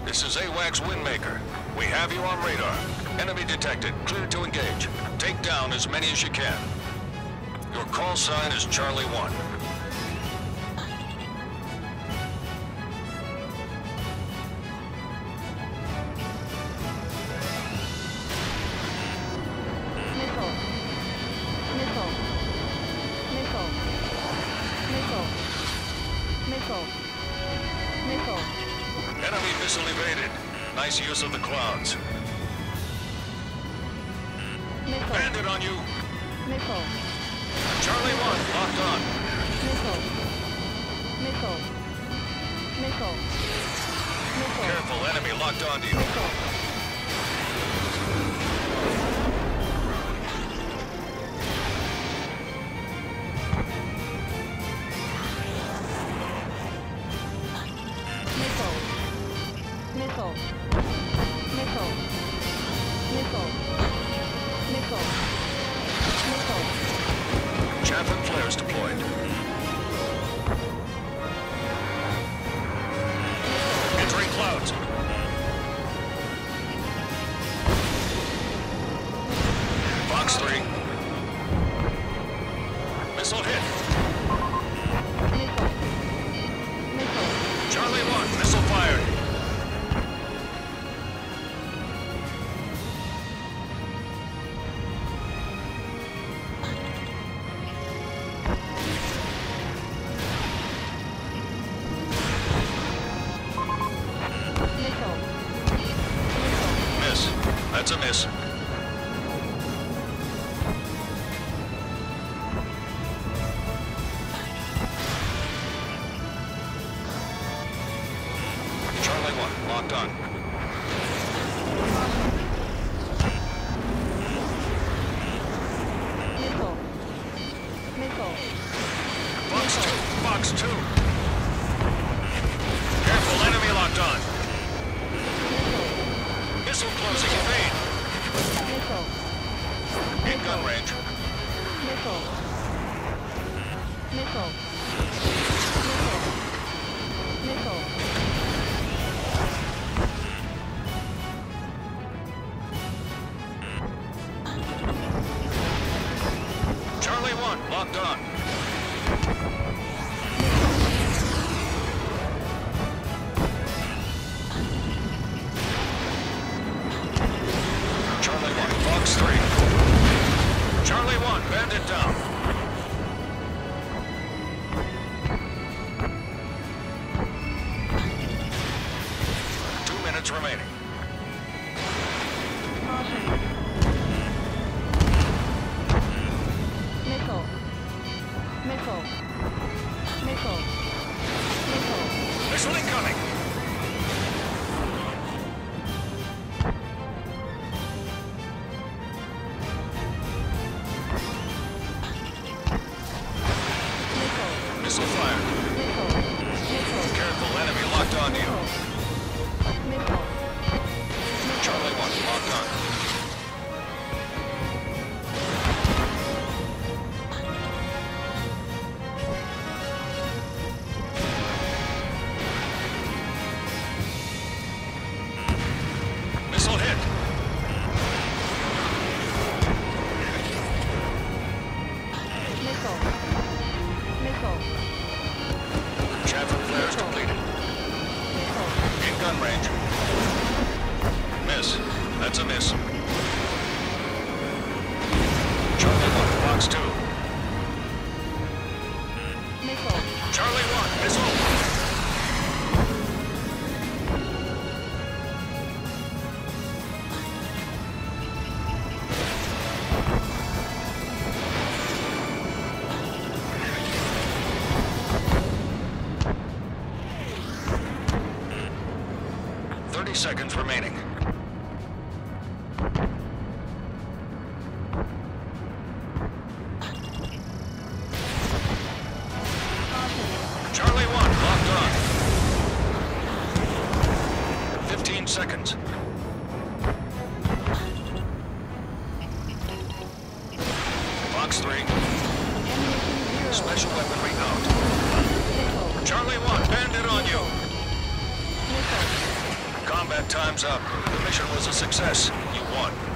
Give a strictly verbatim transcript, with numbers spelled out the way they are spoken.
This is A WACS Windmaker. We have you on radar. Enemy detected. Clear to engage. Take down as many as you can. Your call sign is Charlie one. Missile. Missile. Missile. Missile. Missile. Missile. Enemy missile evaded. Nice use of the clouds. Missile. Bandit on you. Missile. Charlie one, locked on. Missile. Missile. Missile. Missile. Careful, enemy locked onto you. Missile. Missile. Missile. Missile. Missile. Missile. Missile. Chaff and flares deployed. Entering clouds. Fox three. Missile hit. Missile. Missile. Charlie one, missile fired. Missile. Miss. That's a miss. Charlie one, locked on. Missile. Missile. Fox two, Fox two. Careful, enemy locked on. Missile. Missile closing, evade. Missile. In gun range. Missile. Missile. Missile. Missile. Charlie one, locked on. Charlie one, Fox three. Charlie one, bandit down. Two minutes remaining. Caution. Missile. Missile. Missile. Missile. Missile incoming. Missile. Missile fired. Missile. Missile. Careful, enemy locked on you. Missile. Charlie one, locked on. Missile hit. Missile. Missile. Chaff and flares completed. Missile. In gun range. Miss. That's a miss. Charlie one, Fox two. Missile. Charlie one, missile. Thirty seconds remaining. Charlie one, locked on. Fifteen seconds. Fox three. Special weaponry out. Missile. Charlie one, bandit on you. Missile. Combat time's up. The mission was a success. You won.